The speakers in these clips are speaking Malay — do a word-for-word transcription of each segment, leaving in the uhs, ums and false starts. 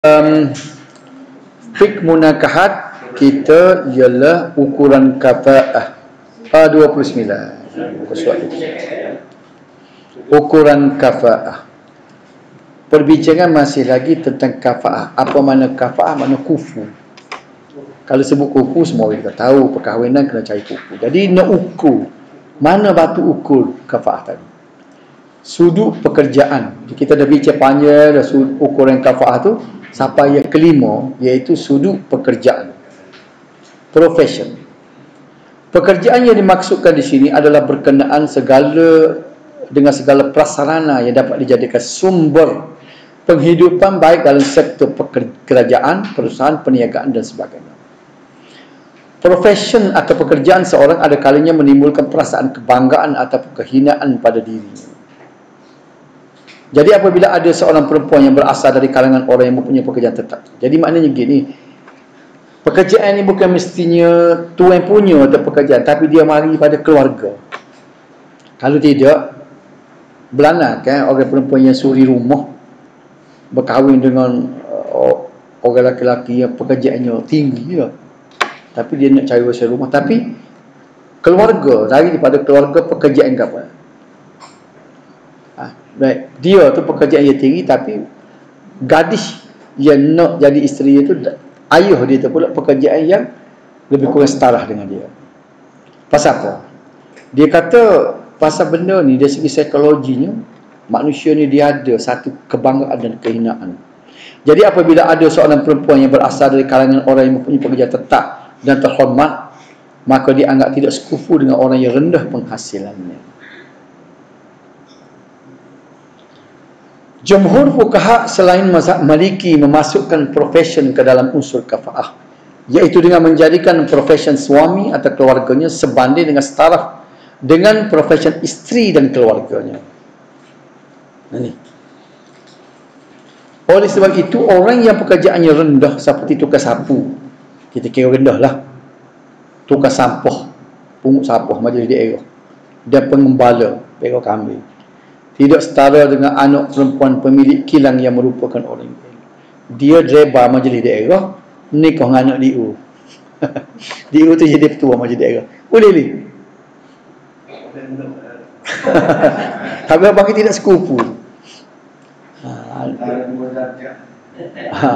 um, fik munakahat kita ialah ukuran kafa'ah ah, dua puluh sembilan ukuran kafa'ah. Perbincangan masih lagi tentang kafa'ah. Apa makna kafa'ah? Makna kufu. Kalau sebut kufu, semua orang kita tahu perkahwinan kena cari kufu. Jadi nak ukur, mana batu ukur kafa'ah tadi? Sudut pekerjaan. Kita dah bincang panjang dah sudut ukuran kafa'ah tu sampai yang kelima, iaitu sudut pekerjaan, profession. Pekerjaan yang dimaksudkan di sini adalah berkenaan segala dengan segala prasarana yang dapat dijadikan sumber penghidupan baik dalam sektor kerajaan, perusahaan, perniagaan dan sebagainya. Profession atau pekerjaan seorang ada kalanya menimbulkan perasaan kebanggaan ataupun kehinaan pada dirinya. Jadi apabila ada seorang perempuan yang berasal dari kalangan orang yang mempunyai pekerjaan tetap, jadi maknanya gini, pekerjaan ini bukan mestinya tuan punya atau pekerjaan, tapi dia mari pada keluarga. Kalau tidak, belana kan orang perempuan yang suri rumah berkahwin dengan uh, orang lelaki yang pekerjaannya tinggi ya. Tapi dia nak cari usaha rumah, tapi keluarga, daripada keluarga pekerjaan ke apa? Baik, dia tu pekerjaan yang tinggi, tapi gadis yang nak jadi isteri itu, ayah dia tu pula pekerjaan yang lebih kurang setara dengan dia. Pasal apa? Dia kata pasal benda ni dari segi psikologinya, manusia ni dia ada satu kebanggaan dan kehinaan. Jadi apabila ada seorang perempuan yang berasal dari kalangan orang yang mempunyai pekerjaan tetap dan terhormat, maka dia anggap tidak sekufu dengan orang yang rendah penghasilannya. Jumhur fuqaha selain mazhab Maliki memasukkan profession ke dalam unsur kafa'ah, iaitu dengan menjadikan profession suami atau keluarganya sebanding dengan setaraf dengan profession isteri dan keluarganya. Ini. Oleh sebab itu, orang yang pekerjaannya rendah seperti tukar sapu, kita kira rendah lah, tukar sampah, pungut sampah majlis daerah, dan pengembala perak kambing, tidak setara dengan anak perempuan pemilik kilang yang merupakan orang lain. Dia driver majlis daerah, nikah dengan anak D U. D U tu jadi ketua majlis daerah. Boleh ni? Tapi abang kita tidak sekufu. Ha.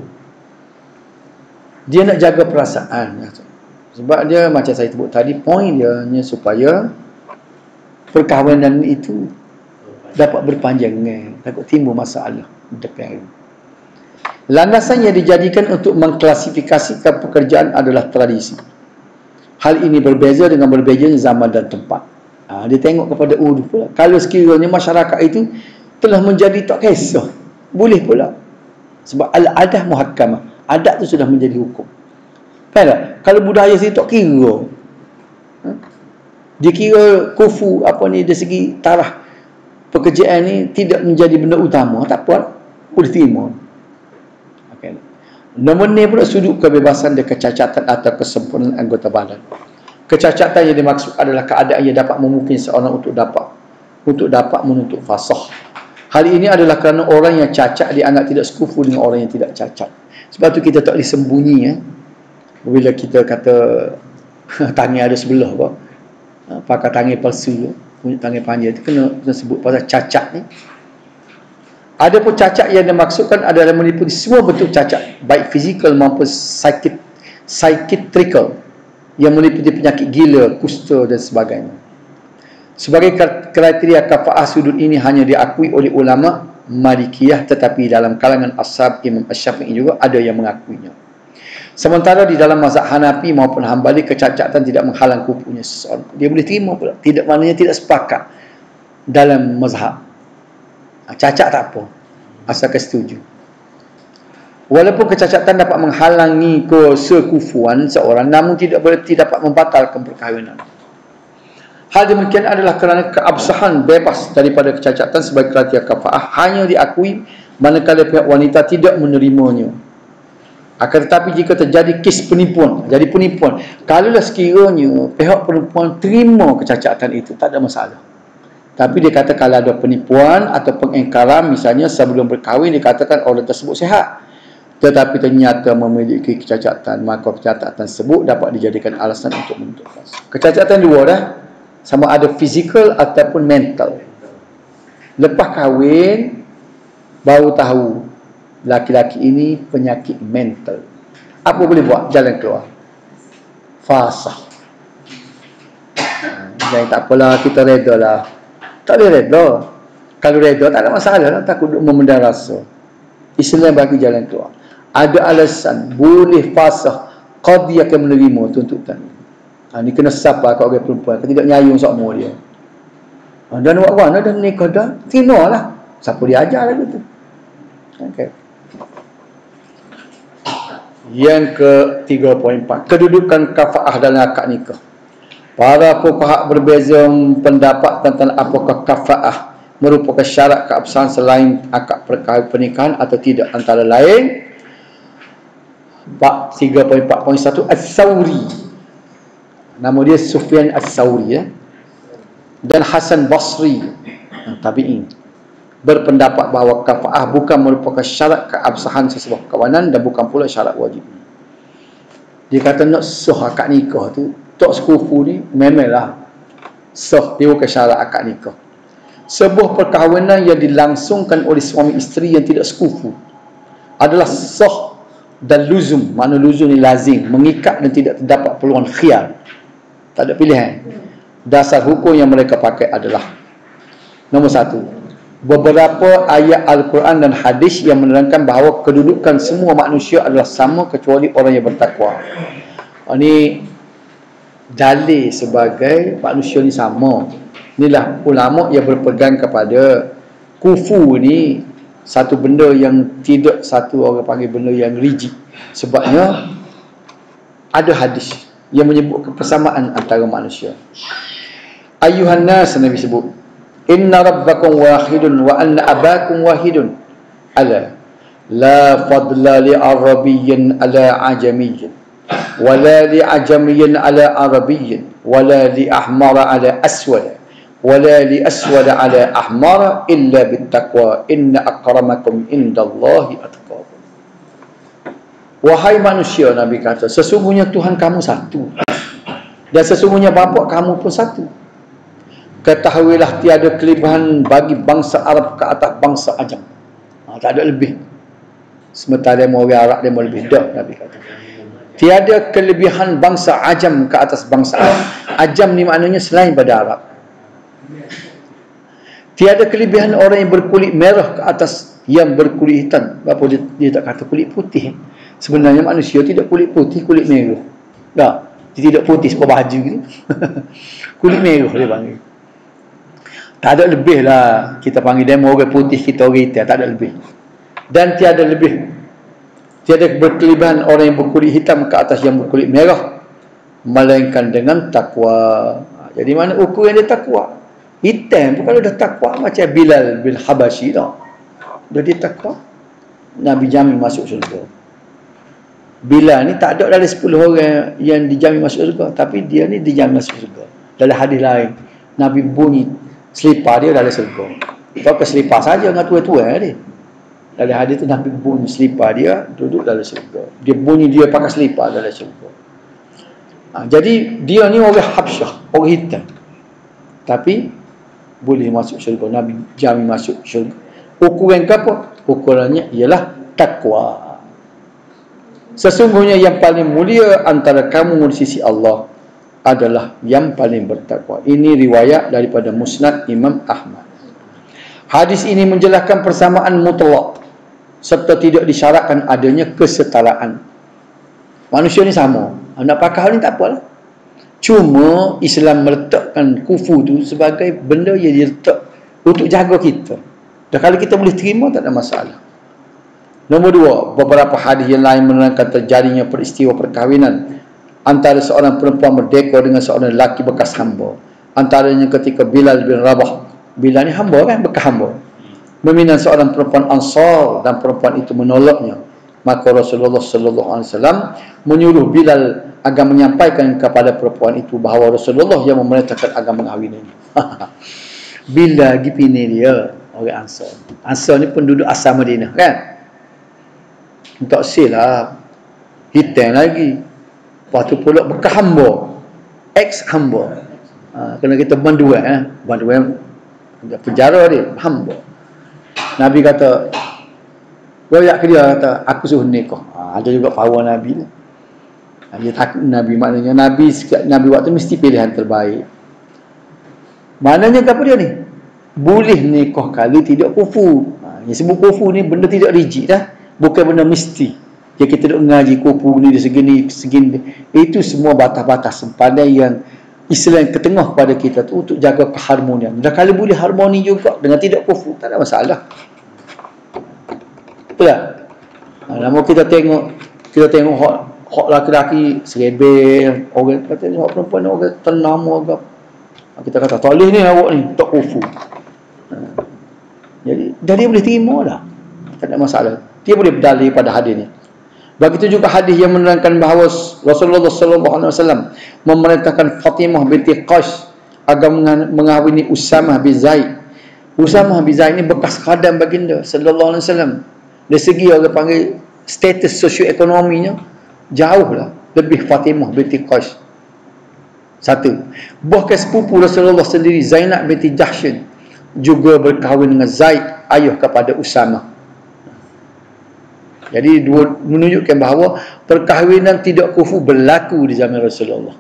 Dia nak jaga perasaan. Sebab dia macam saya sebut tadi, poin dia supaya perkahwinan itu dapat berpanjangan, takut timbul masalah depan. Landasan yang dijadikan untuk mengklasifikasikan pekerjaan adalah tradisi. Hal ini berbeza dengan berbezanya zaman dan tempat. Ha, dia tengok kepada uruf pula. Kalau sekiranya masyarakat itu telah menjadi tak kisah, boleh pula. Sebab al-adah muhakkamah, adat itu sudah menjadi hukum. Faham tak? Kalau budaya sini tak kira, ha? Dia kira kufu apa ni dari segi tarah pekerjaan ni tidak menjadi benda utama, tak apa, boleh terima. Okay. Nombor ni pula sudut kebebasan dan kecacatan atau kesempurnaan anggota badan. Kecacatan yang dimaksud adalah keadaan yang dapat memungkinkan seorang untuk dapat untuk dapat menuntut fasah. Hal ini adalah kerana orang yang cacat dianggap tidak sekufu dengan orang yang tidak cacat. Sebab tu kita tak boleh sembunyi ya. Bila kita kata tangan ada sebelah apa, pakai tangan palsu, punya tangan panjang itu kena, kena sebut pasal cacat ni. Ada pun cacat yang dimaksudkan adalah meliputi semua bentuk cacat, baik fizikal maupun psychic, psychiatrical, yang meliputi penyakit gila, kusta dan sebagainya. Sebagai kriteria kafa'ah, sudut ini hanya diakui oleh ulama Malikiyah, tetapi dalam kalangan ashab Imam Asy-Syafi'i juga ada yang mengakuinya. Sementara di dalam mazhab Hanafi maupun Hambali, kecacatan tidak menghalang kufunya seseorang. Dia boleh terima pula. Tidak, maknanya tidak sepakat dalam mazhab. Cacat tak apa, asalkan setuju. Walaupun kecacatan dapat menghalangi kesekufuan seorang, namun tidak berarti dapat membatalkan perkahwinan. Hal demikian adalah kerana keabsahan bebas daripada kecacatan sebagai kriteria kafa'ah hanya diakui manakala pihak wanita tidak menerimanya. Akan tetapi jika terjadi kes penipuan, jadi penipuan, kalaulah sekiranya pihak perempuan terima kecacatan itu, tak ada masalah. Tapi dia kata kalau ada penipuan atau pengingkaran, misalnya sebelum berkahwin dikatakan orang tersebut sihat, tetapi ternyata memiliki kecacatan, maka kecacatan tersebut dapat dijadikan alasan untuk menuntut fasih. Kecacatan dua dah, sama ada fizikal ataupun mental. Lepas kahwin baru tahu laki-laki ini penyakit mental. Apa boleh buat? Jalan keluar, fasah. Jadi tak apalah, kita reda lah. Tak boleh reda. Kalau reda tak ada masalah lah, takut memendam rasa. Islam bagi jalan keluar. Ada alasan boleh fasah, qadi akan menerima tuntutan. Ha, ni kena siapa kat orang perempuan, kalau tidak nyayung sama dia. Ha, dan buat mana dah nikah dah, terima lah. Siapa dia ajar lah gitu. Okey. Yang ke tiga poin empat, kedudukan kafaah dalam akad nikah. Para fuqaha berbeza pendapat tentang apakah kafaah merupakan syarat keabsahan selain akad pernikahan atau tidak. Antara lain bab tiga poin empat poin satu As-Sawri, nama dia Sufyan As-Sawri ya, dan Hasan Basri tabi'in berpendapat bahawa kafaah bukan merupakan syarat keabsahan sesebuah kawanan dan bukan pula syarat wajib. Dia kata nak sah akad nikah tu, tok sekufu ni memanglah sah, dia bukan syarat akad nikah. Sebuah perkahwinan yang dilangsungkan oleh suami isteri yang tidak sekufu adalah sah dan luzum. Makna luzum ni lazim, mengikat dan tidak terdapat peluang khiyar, tak ada pilihan. Dasar hukum yang mereka pakai adalah nombor satu, beberapa ayat Al-Quran dan hadis yang menerangkan bahawa kedudukan semua manusia adalah sama kecuali orang yang bertakwa. Ini dalil sebagai manusia ni sama. Inilah ulama yang berpegang kepada kufu ni satu benda yang tidak, satu orang panggil benda yang rigid. Sebabnya ada hadis yang menyebut kebersamaan antara manusia. Ayuhan nas, Nabi sebut, inna rabbakum wahidun wa anna abakum wahidun, ala la fadla li arabiyyin ala ajamiyyin wala li ajamiyyin ala arabiyyin wala li ahmara ala aswada wala li aswada ala ahmara illa bittaqwa inna akramakum indallahi atqakum. Wahai manusia, Nabi kata, sesungguhnya Tuhan kamu satu dan sesungguhnya bapa kamu pun satu. Ketahuilah tiada kelebihan bagi bangsa Arab ke atas bangsa Ajam. Ha, tak ada lebih. Sementara demo orang Arab demo lebih. Tak, Nabi kata. Tiada kelebihan bangsa Ajam ke atas bangsa Arab. Ajam ni maknanya selain pada Arab. Tiada kelebihan orang yang berkulit merah ke atas yang berkulit hitam. Apa dia, dia tak kata kulit putih. Sebenarnya manusia tidak kulit putih, kulit merah. Tak. Dia tidak putih sebab baju gitu. Kulit merah dia panggil. Tak ada lebih lah. Kita panggil demo orang putih, kita orang hitam. Tak ada lebih. Dan tiada lebih. Tiada berkelebihan orang yang berkulit hitam ke atas yang berkulit merah, melainkan dengan takwa. Jadi mana ukur yang dia takwa? Hitam pun kalau dah takwa, macam Bilal bin Habashi tau. Dah dia takwa, Nabi jamin masuk syurga. Bilal ni tak ada dari sepuluh orang yang dijamin masuk syurga, tapi dia ni dijamin masuk syurga. Dalam hadis lain, Nabi bunyi selipar dia dalam syurga. Tak ke selipar saja dengan tua-tua dia. Dalam hadis tu Nabi bunyi selipar dia duduk dalam syurga. Dia bunyi dia pakai selipar dalam syurga. Ha, jadi dia ni orang Habsyah, orang hitam, tapi boleh masuk syurga. Nabi jamin masuk syurga. Ukuran apa? Ukurannya ialah takwa. Sesungguhnya yang paling mulia antara kamu di sisi Allah adalah yang paling bertakwa. Ini riwayat daripada Musnad Imam Ahmad. Hadis ini menjelaskan persamaan mutlak serta tidak disyaratkan adanya kesetaraan. Manusia ni sama. Nak pakai hal ni tak apalah. Cuma Islam meletakkan kufu tu sebagai benda yang diletak untuk jaga kita. Dan kalau kita boleh terima, tak ada masalah. Nombor dua, beberapa hadis yang lain menerangkan terjadinya peristiwa perkahwinan antara seorang perempuan merdeka dengan seorang lelaki bekas hamba. Antaranya ketika Bilal bin Rabah, Bilal ni hamba kan, bekas hamba, meminang seorang perempuan Ansar dan perempuan itu menolaknya. Maka Rasulullah sallallahu alaihi wasallam menyuruh Bilal agar menyampaikan kepada perempuan itu bahawa Rasulullah yang memerintahkan agar mengahwininya. Bilal pergi pilih dia orang Ansar. Ansar ni penduduk asal Madinah kan. Tak sel lah. Hitam lagi. Lepas tu pula bekas hamba. Ex hamba. Ha, kena kita banduan. Eh. Banduan penjara dia. Hamba. Nabi kata, royak ke dia kata, aku suruh nikah. Ha, ada juga power Nabi ni. Dia takut Nabi, maknanya Nabi Nabi waktu mesti pilihan terbaik. Maknanya apa dia ni? Boleh nikah kalau tidak kufu. Ha, yang sebut kufu ni benda tidak rigid dah. Bukan benda mesti. Yang kita duk ngaji kufu ni dia segini, segini. Itu semua batas-batas sempadan yang Islam ke tengah pada kita tu untuk jaga keharmonian. Dan kalau boleh harmoni juga dengan tidak kufu, tak ada masalah. Betul tak? Ha, lama kita tengok kita tengok hak hak laki-laki serebel, orang kata hak perempuan orang tenam agak. Kita kata tak boleh ni awak ni, tak kufu. Ha. Jadi dah dia boleh terima dah. Tak ada masalah. Dia boleh berdalil pada hadis ni. Begitu juga hadis yang menerangkan bahawa Rasulullah sallallahu alaihi wasallam memerintahkan Fatimah binti Qais agar mengahwini Usamah bin Zaid. Usamah bin Zaid ni bekas khadam baginda sallallahu alaihi wasallam. Dari segi orang panggil status sosioekonominya jauhlah lebih Fatimah binti Qais. Satu. Bahkan sepupu Rasulullah sendiri Zainab binti Jahsy juga berkahwin dengan Zaid, ayah kepada Usamah. Jadi dua menunjukkan bahawa perkahwinan tidak kufu berlaku di zaman Rasulullah.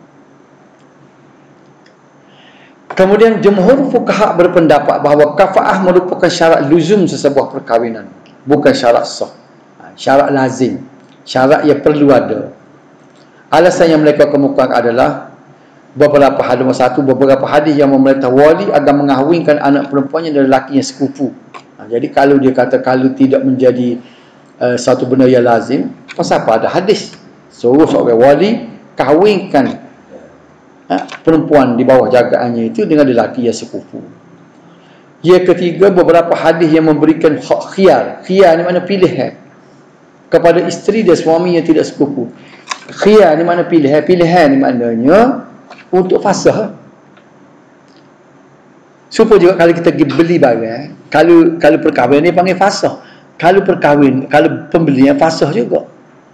Kemudian jumhur fuqaha berpendapat bahawa kafaah merupakan syarat luzum sesebuah perkahwinan, bukan syarat sah. Syarat lazim, syarat yang perlu ada. Alasan yang mereka kemukakan adalah beberapa hadis. Nombor satu, beberapa hadis yang memerintah wali agar mengahwinkan anak perempuannya dari lelaki yang sekufu. Ha, jadi kalau dia kata kalau tidak menjadi uh, satu benda yang lazim, pasal apa ada hadis suruh seorang wali kahwinkan ha, perempuan di bawah jagaannya itu dengan lelaki yang sekufu. Yang ketiga, beberapa hadis yang memberikan hak khiyar. Khiyar ni mana pilihan kepada isteri dan suami yang tidak sekufu. Khiyar ni mana pilihan. Pilihan ni maknanya untuk fasah. Supaya juga kalau kita pergi beli barang, kalau kalau perkahwinan ni panggil fasah. Kalau perkahwin, kalau pembelian fasah juga.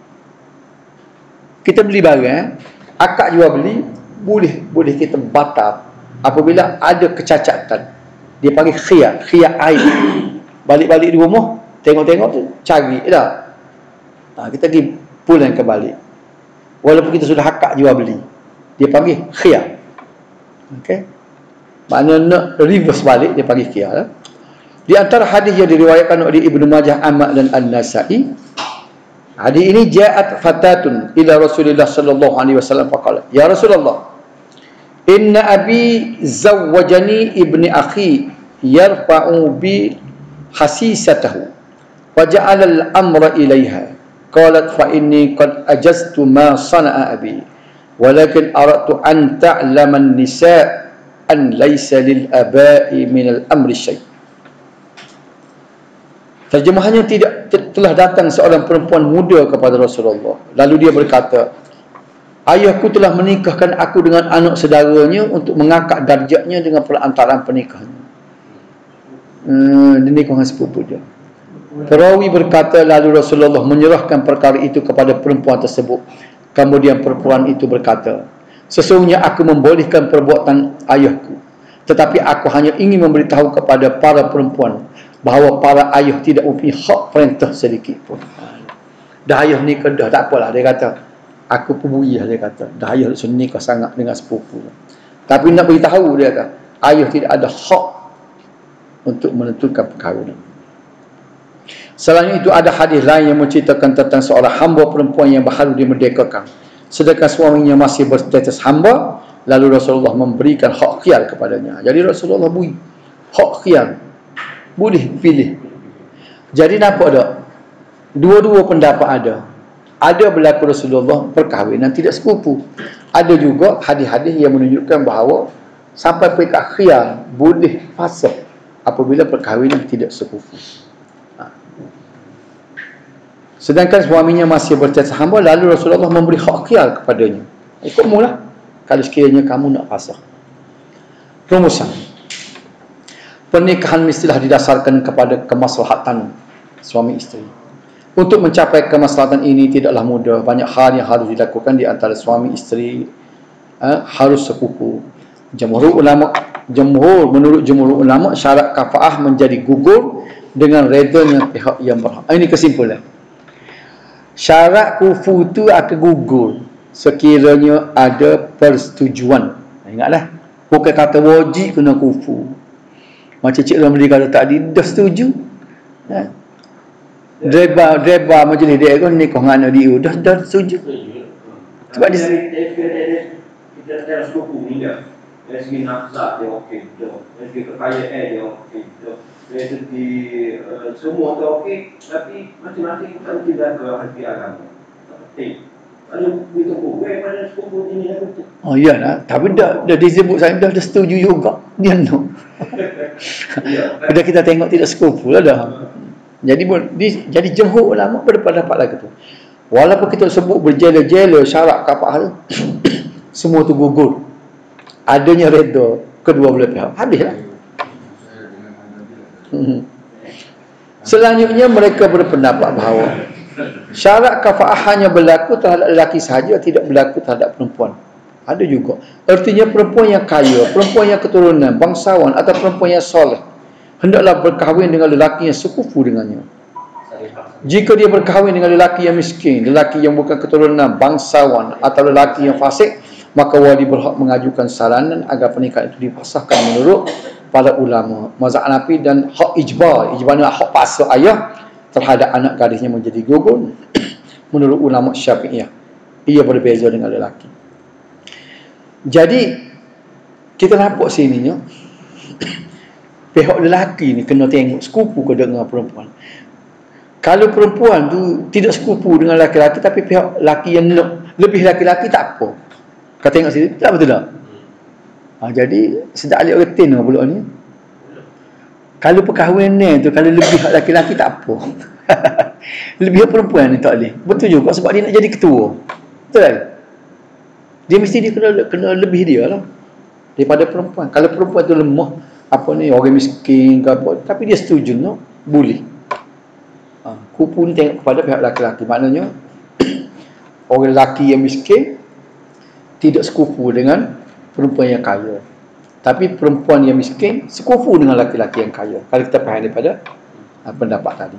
Kita beli barang, akad jual beli, boleh boleh kita batal apabila ada kecacatan. Dia panggil khiyar, khiyar aib. Balik-balik di rumah, tengok-tengok tu, cari dah. Ha, kita pergi pulang kembali. Walaupun kita sudah akad jual beli. Dia panggil khiyar. Okey. Maknanya nak reverse balik dia panggil khiyar. Lah. Di antara hadis yang diriwayatkan oleh Ibnu Majah, Ahmad dan An-Nasa'i, hadis ini ja'at fatatun ila Rasulullah sallallahu alaihi wasallam faqala, "Ya Rasulullah, inna abi zawwajani ibni akhi yarfa'u bi hasisatahu wa ja'ala al-amra ilaiha." Qalat fa inni qad ajaztu ma sana'a abi walakin aradtu an ta'lama an-nisa' an laysa lil aba'i min al-amri syai'. Terjemahannya, tidak telah datang seorang perempuan muda kepada Rasulullah. Lalu dia berkata, ayahku telah menikahkan aku dengan anak saudaranya untuk mengangkat darjatnya dengan perantaraan pernikahan. Hmm, dia nikah dengan sepupu dia. Perawi berkata, lalu Rasulullah menyerahkan perkara itu kepada perempuan tersebut. Kemudian perempuan itu berkata, sesungguhnya aku membolehkan perbuatan ayahku, tetapi aku hanya ingin memberitahu kepada para perempuan bahawa para ayah tidak mempunyai hak perintah sedikit pun. Dah ayah nikah dah, tak apalah. Dia kata, aku pembuyah, dia kata. Dah ayah sudah nikah sangat dengan sepupu. Tapi nak beritahu, dia kata, ayah tidak ada hak untuk menentukan perkahwinan. Selain itu ada hadis lain yang menceritakan tentang seorang hamba perempuan yang baru dimerdekakan, sedangkan suaminya masih berstatus hamba. Lalu Rasulullah memberikan hak khiyar kepadanya. Jadi Rasulullah beri hak khiyar, boleh pilih. Jadi nampak tak? Dua-dua pendapat ada. Ada berlaku Rasulullah perkahwinan tidak sekufu. Ada juga hadis-hadis yang menunjukkan bahawa sampai peringkat khiyar boleh fasakh apabila perkahwinan tidak sekufu. Sedangkan suaminya masih berstatus hamba, lalu Rasulullah memberi hak khiyar kepadanya. Ikutmu lah kalau sekiranya kamu nak fasakh. Rumusan. Pernikahan mestilah didasarkan kepada kemaslahatan suami isteri. Untuk mencapai kemaslahatan ini tidaklah mudah. Banyak hal yang harus dilakukan di antara suami isteri, eh, harus sepupu. Jumhur ulama, jumhur menurut jumhur ulama, syarat kafaah menjadi gugur dengan redanya pihak yang berhak. Ini kesimpulan. Syarat kufu itu akan gugur sekiranya ada persetujuan. Ingatlah, bukan kata wajib kena kufu. Macam Cik Ramli kata tadi, dah setuju. Ha? Driver, driver majlis dia kan ni kau ngana dia dah dah setuju. Sebab dia kita dalam sepupu ni dia. Dari segi nafsa dia okey tu. Dari segi kekayaan dia okey tu. Dari segi uh, semua tu okey, tapi masing-masing kita mesti jaga hati agama. Penting. Kalau kita kuat pada sepupu ini lah betul. Oh iya lah, tapi dah dah disebut saya dah, dah setuju juga. Dia no. Dah kita tengok tidak sepupu lah dah. Jadi di, jadi jumhur ulama berpendapat lagi tu. Walaupun kita sebut berjela-jela syarat kafaah semua tu gugur. Adanya redha kedua belah pihak. Habislah. Hmm. Selanjutnya mereka berpendapat bahawa syarat kafaah hanya berlaku terhadap lelaki sahaja, tidak berlaku terhadap perempuan. Ada juga. Artinya perempuan yang kaya, perempuan yang keturunan, bangsawan atau perempuan yang soleh hendaklah berkahwin dengan lelaki yang sekufu dengannya. Jika dia berkahwin dengan lelaki yang miskin, lelaki yang bukan keturunan, bangsawan atau lelaki yang fasik, maka wali berhak mengajukan saranan agar pernikahan itu dipasahkan menurut para ulama mazhab Hanafi, dan hak ijbar, ijbar ni hak paksa ayah terhadap anak gadisnya menjadi gugur menurut ulama Syafi'iyah. Ia berbeza dengan lelaki. Jadi kita nampak sininya pihak lelaki ni kena tengok sekupu ke dengan perempuan. Kalau perempuan tu tidak sekupu dengan lelaki-lelaki, tapi pihak lelaki yang nak lebih lelaki-lelaki, tak apa. Kau tengok sini, tak betul tak? Ha, jadi sedap alik retin lah pula ni. Kalau perkahwinan tu, kalau lebih lelaki-lelaki tak apa. Lebih perempuan ni tak boleh. Betul juga, sebab dia nak jadi ketua. Betul kan? Dia mesti dia kena, kena lebih dia lah daripada perempuan. Kalau perempuan tu lemah, apa ni, orang miskin ke apa, tapi dia setuju no, boleh. Ha, kupu ni tengok kepada pihak lelaki-lelaki. Maknanya orang lelaki yang miskin tidak sekufu dengan perempuan yang kaya, tapi perempuan yang miskin sekufu dengan lelaki-lelaki yang kaya. Kalau kita faham daripada ha, pendapat tadi.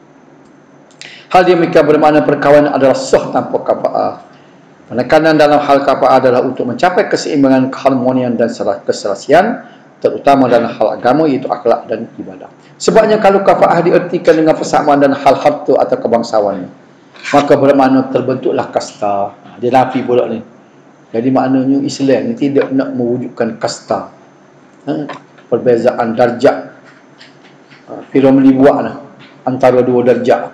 Hal demikian bermakna perkawinan adalah sah tanpa kafaah. Penekanan dalam hal kafaah adalah untuk mencapai keseimbangan, keharmonian dan keserasian, terutama dalam hal agama, iaitu akhlak dan ibadah. Sebabnya kalau kafaah diertikan dengan persamaan dan hal harta atau kebangsawan, maka bermakna terbentuklah kasta. Dia nafi pula ni. Jadi maknanya Islam ni tidak nak mewujudkan kasta, ha? Perbezaan darjat, ha, Piramli buat lah antara dua darjat.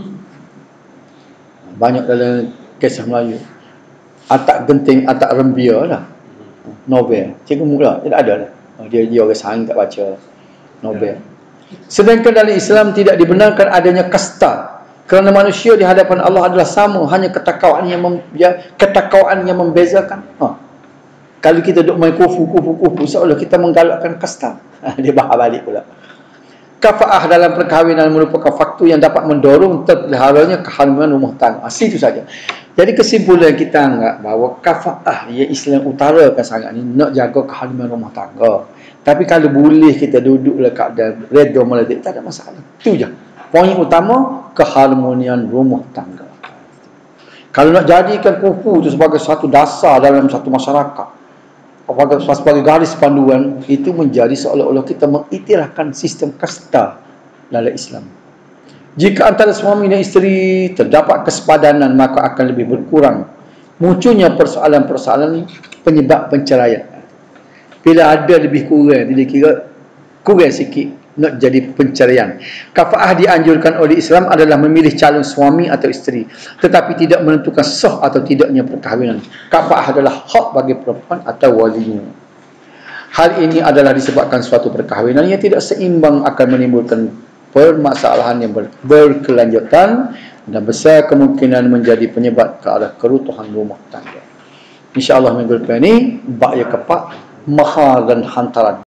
Banyak dalam kisah Melayu. Atak genting, atak rembia lah. Novel. Cikgu mula tidak ada lah. Dia dia orang sahang tak baca novel. Sedangkan dalam Islam tidak dibenarkan adanya kasta, kerana manusia di hadapan Allah adalah sama, hanya ketakwaan yang mem, ya, ketakwaan yang membezakan. Ha. Kalau kita duk main kufu kufu kufu seolah kita menggalakkan kasta. Dia bahas balik pula. Kafaah dalam perkahwinan merupakan faktor yang dapat mendorong terpeliharanya keharmonian rumah tangga. Situ saja. Jadi kesimpulan kita anggap bahawa kafaah yang Islam utarakan sangat ni nak jaga keharmonian rumah tangga. Tapi kalau boleh kita duduk dekat dan redha meledik, tak ada masalah. Itu je. Poin utama, keharmonian rumah tangga. Kalau nak jadikan kufu itu sebagai satu dasar dalam satu masyarakat, sebagai, sebagai garis panduan, itu menjadi seolah-olah kita mengiktirafkan sistem kasta dalam Islam. Jika antara suami dan isteri terdapat kesepadanan, maka akan lebih berkurang munculnya persoalan-persoalan penyebab perceraian. Bila ada lebih kurang, dia kira kurang sikit nak jadi perceraian. Kafaah dianjurkan oleh Islam adalah memilih calon suami atau isteri, tetapi tidak menentukan sah atau tidaknya perkahwinan. Kafaah adalah hak bagi perempuan atau walinya. Hal ini adalah disebabkan suatu perkahwinan yang tidak seimbang akan menimbulkan permasalahan yang ber berkelanjutan dan besar kemungkinan menjadi penyebab ke arah kerutuhan rumah tangga. InsyaAllah minggu depan ini bab yang keempat, mahar dan hantaran.